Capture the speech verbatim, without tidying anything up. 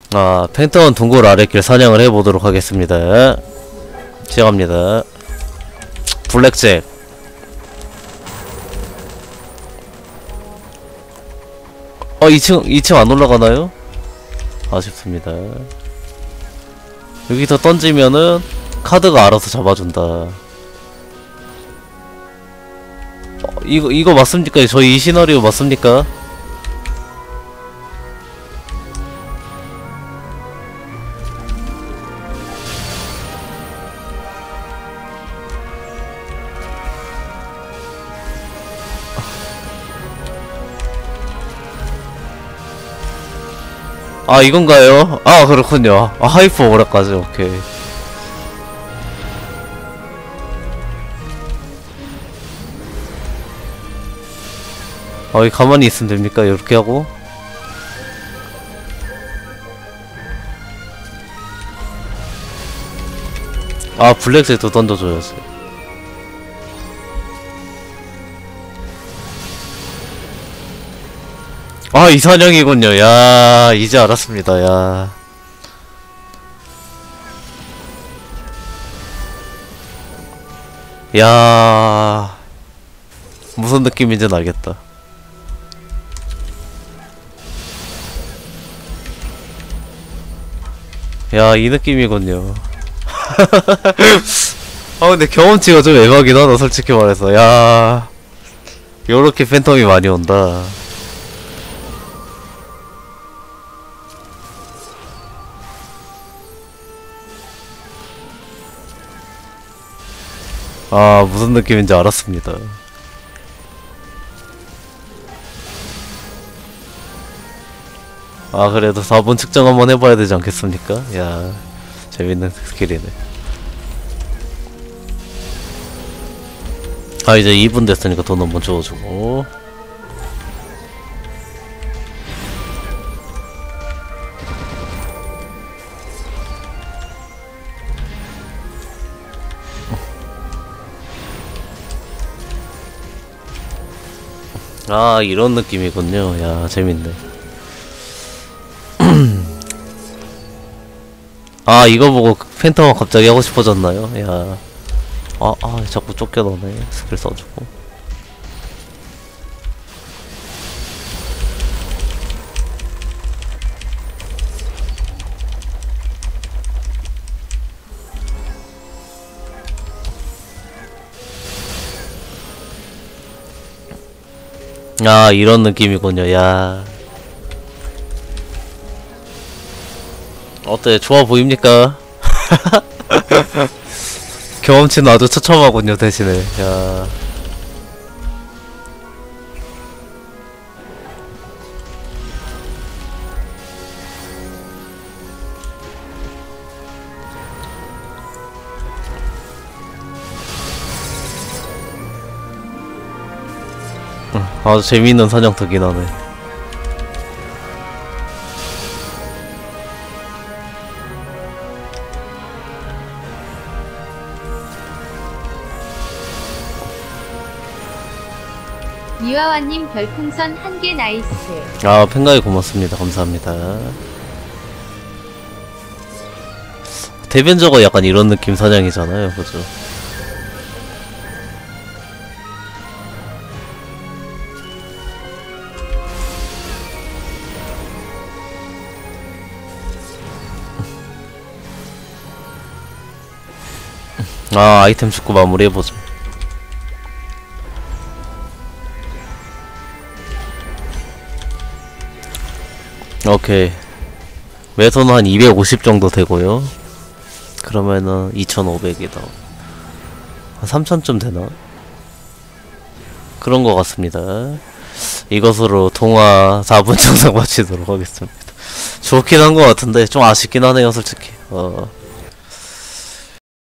아, 펜타곤 동굴 아랫길 사냥을 해보도록 하겠습니다. 시작합니다. 블랙잭. 어, 이층, 이층 안 올라가나요? 아쉽습니다. 여기서 던지면은 카드가 알아서 잡아준다. 어, 이거, 이거 맞습니까? 저희 이 시나리오 맞습니까? 아, 이건가요? 아, 그렇군요. 아, 하이퍼 오락까지. 오케이. 아, 여기 가만히 있으면 됩니까? 이렇게 하고. 아, 블랙잭도 던져줘야지. 아, 이선영이군요. 야, 이제 알았습니다. 야. 야. 무슨 느낌인지는 알겠다. 야, 이 느낌이군요. 아, 근데 경험치가 좀 애매하긴 하다, 솔직히 말해서. 야. 요렇게 팬텀이 많이 온다. 아, 무슨 느낌인지 알았습니다. 아, 그래도 사 분 측정 한번 해봐야 되지 않겠습니까? 야, 재밌는 스킬이네. 아, 이제 이 분 됐으니까 돈 한번 줘주고. 아, 이런 느낌이군요. 야, 재밌네. 아, 이거 보고 팬텀가 갑자기 하고 싶어졌나요? 야. 아, 아, 자꾸 쫓겨나네. 스킬 써주고. 아, 이런 느낌이군요. 야. 어때? 좋아 보입니까? 경험치는 아주 처참하군요, 대신에. 야. 아주 재미있는 사냥터긴 하네. 미와와님 별풍선 한 개 나이스. 아, 팬가이 고맙습니다. 감사합니다. 대변저거 약간 이런 느낌 사냥이잖아요, 그죠? 아, 아이템 축구 마무리해보죠. 오케이. 매소는 한 이백오십 정도 되고요. 그러면은 이천오백이다. 한 삼천쯤 되나? 그런 것 같습니다. 이것으로 동화 사 분 정상 마치도록 하겠습니다. 좋긴 한 것 같은데 좀 아쉽긴 하네요, 솔직히. 어.